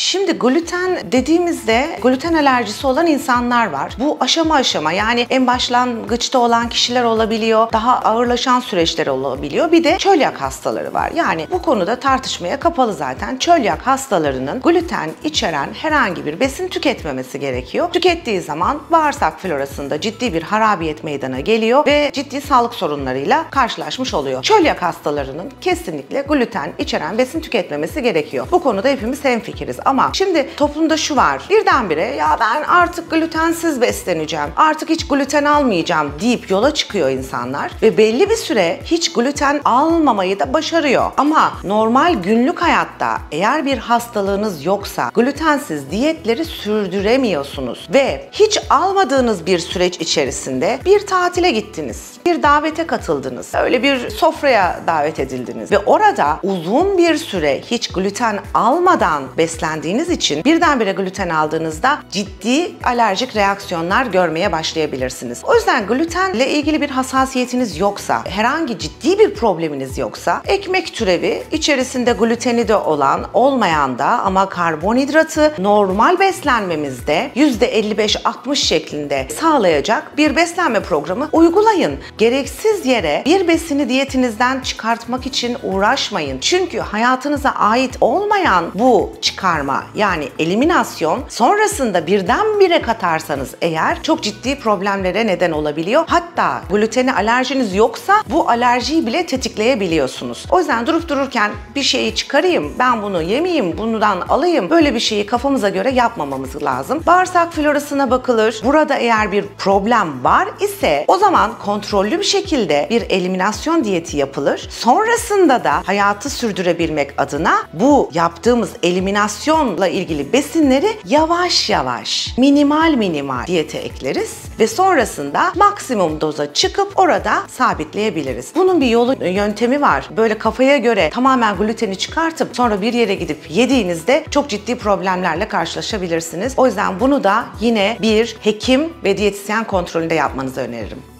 Şimdi gluten dediğimizde gluten alerjisi olan insanlar var. Bu aşama aşama, yani en başlangıçta olan kişiler olabiliyor, daha ağırlaşan süreçler olabiliyor. Bir de çölyak hastaları var. Yani bu konuda tartışmaya kapalı zaten. Çölyak hastalarının gluten içeren herhangi bir besin tüketmemesi gerekiyor. Tükettiği zaman bağırsak florasında ciddi bir harabiyet meydana geliyor ve ciddi sağlık sorunlarıyla karşılaşmış oluyor. Çölyak hastalarının kesinlikle gluten içeren besin tüketmemesi gerekiyor. Bu konuda hepimiz hemfikiriz ama şimdi toplumda şu var. Birdenbire ya ben artık glutensiz besleneceğim, artık hiç gluten almayacağım deyip yola çıkıyor insanlar ve belli bir süre hiç gluten almamayı da başarıyor. Ama normal günlük hayatta eğer bir hastalığınız yoksa glutensiz diyetleri sürdüremiyorsunuz ve hiç almadığınız bir süreç içerisinde bir tatile gittiniz, bir davete katıldınız, öyle bir sofraya davet edildiniz ve orada uzun bir süre hiç gluten almadan beslendiğiniz için birdenbire gluten aldığınızda ciddi alerjik reaksiyonlar görmeye başlayabilirsiniz. O yüzden glutenle ilgili bir hassasiyetiniz yoksa, herhangi ciddi bir probleminiz yoksa, ekmek türevi içerisinde gluteni de olan, olmayan da ama karbonhidratı normal beslenmemizde %55-60 şeklinde sağlayacak bir beslenme programı uygulayın. Gereksiz yere bir besini diyetinizden çıkartmak için uğraşmayın. Çünkü hayatınıza ait olmayan bu çıkarma, yani eliminasyon, sonrasında birdenbire katarsanız eğer çok ciddi problemlere neden olabiliyor. Hatta glutene alerjiniz yoksa bu alerjiyi bile tetikleyebiliyorsunuz. O yüzden durup dururken bir şeyi çıkarayım, ben bunu yemeyeyim, bundan alayım, böyle bir şeyi kafamıza göre yapmamamız lazım. Bağırsak florasına bakılır. Burada eğer bir problem var ise o zaman kontrollü bir şekilde bir eliminasyon diyeti yapılır. Sonrasında da hayatı sürdürebilmek adına bu yaptığımız eliminasyonla ilgili besinleri yavaş yavaş, minimal diyete ekleriz ve sonrasında maksimum doza çıkıp orada sabitleyebiliriz. Bunun bir yöntemi var. Böyle kafaya göre tamamen gluteni çıkartıp sonra bir yere gidip yediğinizde çok ciddi problemlerle karşılaşabilirsiniz. O yüzden bunu da yine bir hekim ve diyetisyen kontrolünde yapmanızı öneririm.